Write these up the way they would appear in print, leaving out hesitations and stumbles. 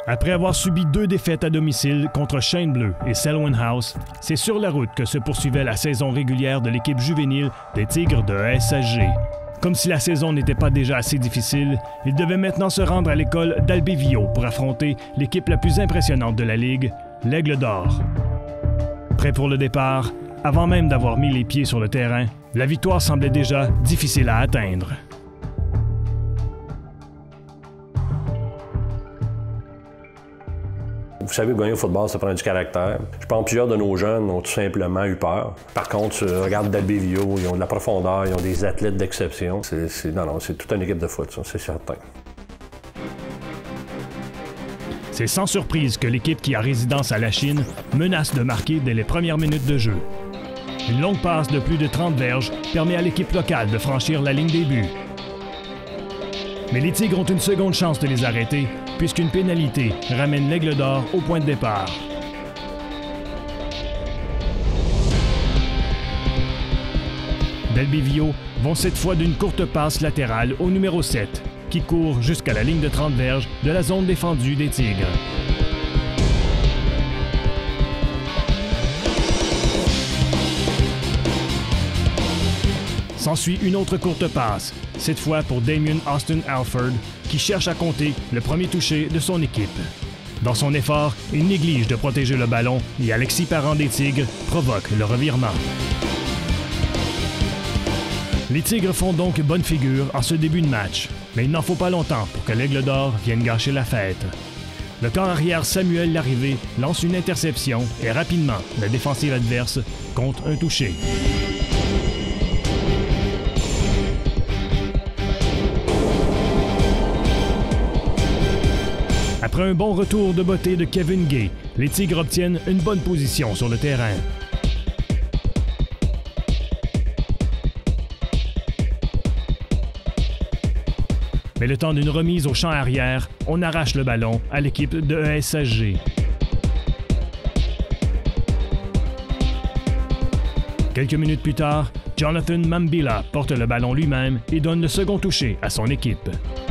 Après avoir subi 2 défaites à domicile contre Chêne Bleu et Selwyn House, c'est sur la route que se poursuivait la saison régulière de l'équipe juvénile des Tigres de ESHG. Comme si la saison n'était pas déjà assez difficile, ils devaient maintenant se rendre à l'école d'Albévio pour affronter l'équipe la plus impressionnante de la Ligue, l'Aigle d'Or. Prêt pour le départ, avant même d'avoir mis les pieds sur le terrain, la victoire semblait déjà difficile à atteindre. Vous savez, gagner au football, ça prend du caractère. Je pense que plusieurs de nos jeunes ont tout simplement eu peur. Par contre, tu regardes d'Albévio, ils ont de la profondeur, ils ont des athlètes d'exception. C'est toute une équipe de foot, ça, c'est certain. C'est sans surprise que l'équipe qui a résidence à Lachine menace de marquer dès les premières minutes de jeu. Une longue passe de plus de 30 verges permet à l'équipe locale de franchir la ligne des buts. Mais les Tigres ont une seconde chance de les arrêter, puisqu'une pénalité ramène l'Aigle d'Or au point de départ. D'Albévio vont cette fois d'une courte passe latérale au numéro 7, qui court jusqu'à la ligne de 30 verges de la zone défendue des Tigres. S'ensuit une autre courte passe, cette fois pour Damien Austin Alford, qui cherche à compter le premier touché de son équipe. Dans son effort, il néglige de protéger le ballon et Alexis Parent des Tigres provoque le revirement. Les Tigres font donc bonne figure en ce début de match, mais il n'en faut pas longtemps pour que l'Aigle d'Or vienne gâcher la fête. Le corps arrière Samuel Larrivé lance une interception et rapidement, la défensive adverse compte un touché. Après un bon retour de beauté de Kevin Gay, les Tigres obtiennent une bonne position sur le terrain. Mais le temps d'une remise au champ arrière, on arrache le ballon à l'équipe de ESHG. Quelques minutes plus tard, Jonathan Mambila porte le ballon lui-même et donne le second touché à son équipe.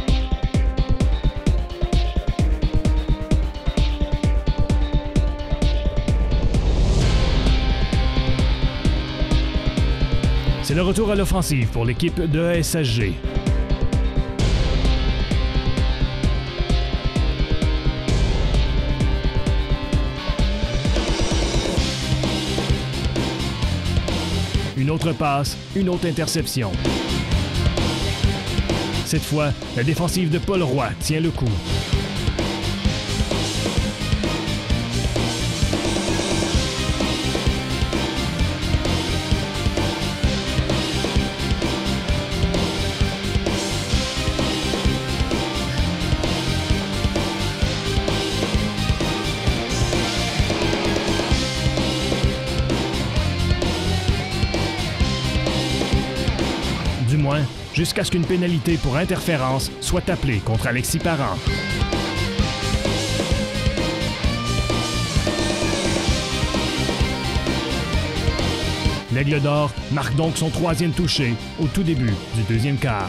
C'est le retour à l'offensive pour l'équipe de ESHG. Une autre passe, une autre interception. Cette fois, la défensive de Paul Roy tient le coup. Du moins, jusqu'à ce qu'une pénalité pour interférence soit appelée contre Alexis Parent. L'Aigle d'Or marque donc son 3e touché au tout début du deuxième quart.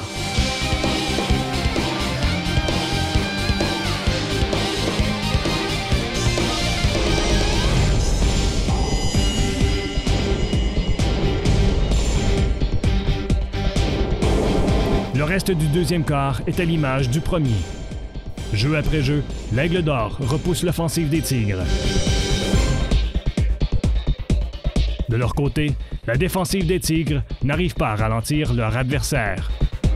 Le reste du deuxième quart est à l'image du premier. Jeu après jeu, l'Aigle d'Or repousse l'offensive des Tigres. De leur côté, la défensive des Tigres n'arrive pas à ralentir leur adversaire.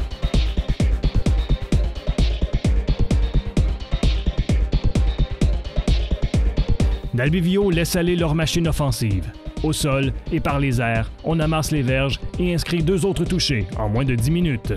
D'Albévio laisse aller leur machine offensive. Au sol et par les airs, on amasse les verges et inscrit 2 autres touchés en moins de 10 minutes.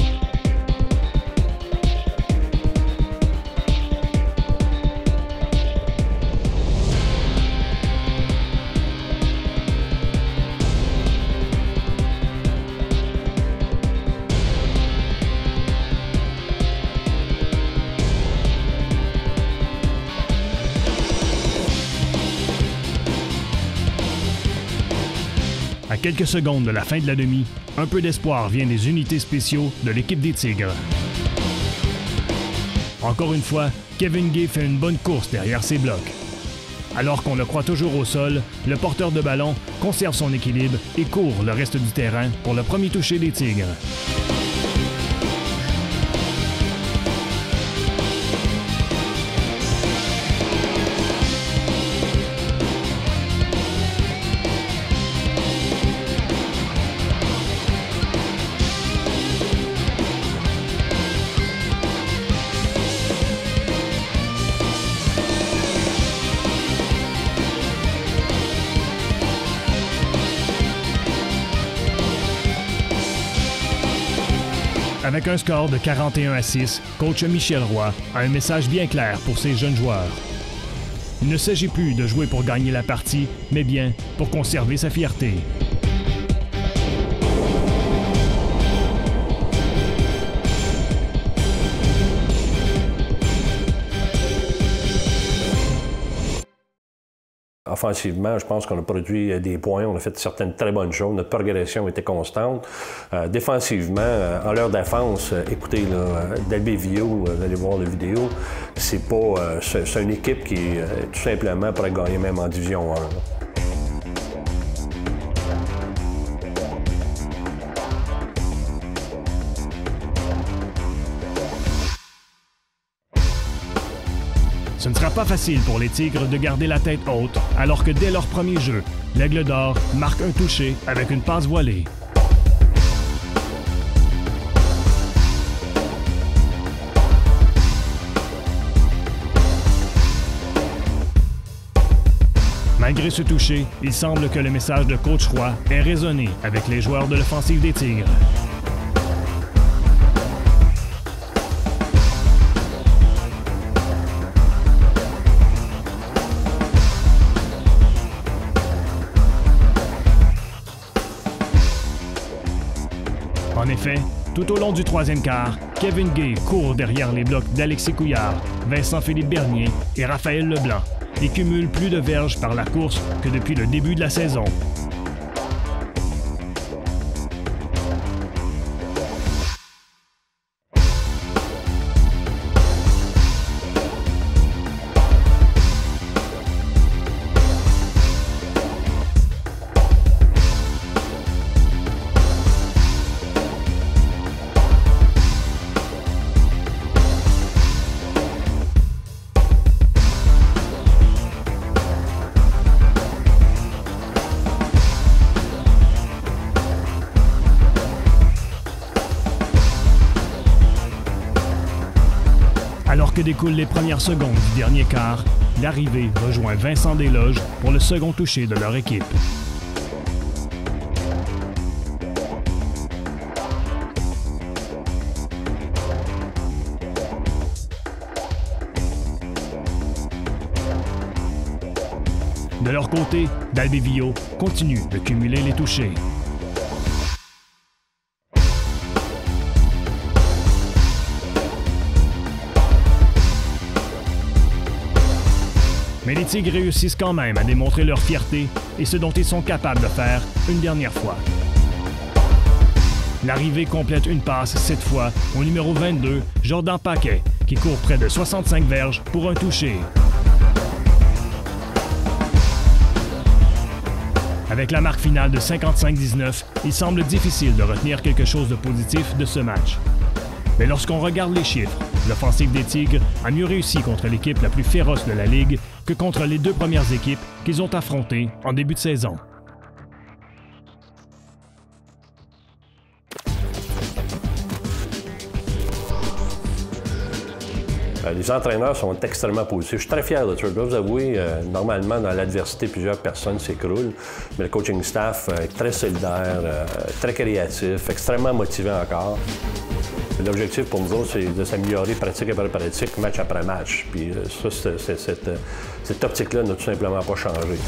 À quelques secondes de la fin de la demi, un peu d'espoir vient des unités spéciaux de l'équipe des Tigres. Encore une fois, Kevin Gay fait une bonne course derrière ses blocs. Alors qu'on le croit toujours au sol, le porteur de ballon conserve son équilibre et court le reste du terrain pour le premier toucher des Tigres. Avec un score de 41-6, coach Michel Roy a un message bien clair pour ses jeunes joueurs. Il ne s'agit plus de jouer pour gagner la partie, mais bien pour conserver sa fierté. Offensivement, je pense qu'on a produit des points, on a fait certaines très bonnes choses, notre progression était constante. Défensivement, en leur défense, écoutez, Dalbévio, vous allez voir la vidéo, c'est une équipe qui, tout simplement, pourrait gagner même en Division 1. Ce ne sera pas facile pour les Tigres de garder la tête haute, alors que dès leur premier jeu, l'Aigle d'Or marque un touché avec une passe voilée. Malgré ce touché, il semble que le message de coach Roy ait résonné avec les joueurs de l'offensive des Tigres. En effet, tout au long du troisième quart, Kevin Gay court derrière les blocs d'Alexis Couillard, Vincent-Philippe Bernier et Raphaël Leblanc et cumule plus de verges par la course que depuis le début de la saison. Alors que découlent les premières secondes du dernier quart, l'arrivée rejoint Vincent Desloges pour le second toucher de leur équipe. De leur côté, Dalbévio continue de cumuler les touchés. Mais les Tigres réussissent quand même à démontrer leur fierté et ce dont ils sont capables de faire une dernière fois. L'arrivée complète une passe, cette fois au numéro 22, Jordan Paquet, qui court près de 65 verges pour un toucher. Avec la marque finale de 55-19, il semble difficile de retenir quelque chose de positif de ce match. Mais lorsqu'on regarde les chiffres, l'offensive des Tigres a mieux réussi contre l'équipe la plus féroce de la Ligue que contre les deux premières équipes qu'ils ont affrontées en début de saison. Les entraîneurs sont extrêmement positifs. Je suis très fier de ça. Je dois vous avouer, normalement, dans l'adversité, plusieurs personnes s'écroulent. Mais le coaching staff est très solidaire, très créatif, extrêmement motivé encore. L'objectif pour nous autres, c'est de s'améliorer pratique après pratique, match après match. Puis ça, cette optique-là n'a tout simplement pas changé.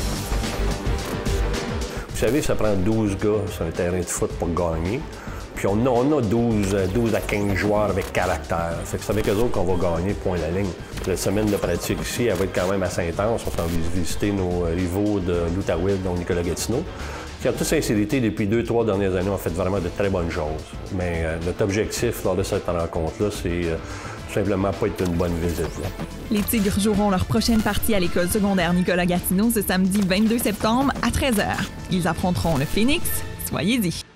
Vous savez, ça prend 12 gars sur un terrain de foot pour gagner. Puis on a 12 à 15 joueurs avec caractère. C'est avec eux autres qu'on va gagner, point la ligne. La semaine de pratique ici, elle va être quand même à Saint-Anse. On s'en va visiter nos rivaux de l'Outaouais, dont Nicolas Gatineau, qui en toute sincérité, depuis 2-3 dernières années, ont fait vraiment de très bonnes choses. Mais notre objectif lors de cette rencontre-là, c'est simplement pas été une bonne visite. Là. Les Tigres joueront leur prochaine partie à l'école secondaire Nicolas Gatineau ce samedi 22 septembre à 13h. Ils affronteront le Phoenix. Soyez-y.